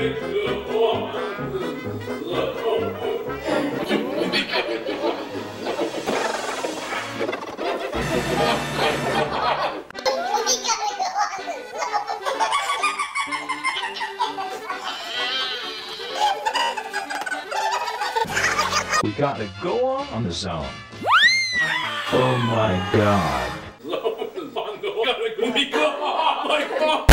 We gotta go on the zone. Oh my god. We go. Oh my god.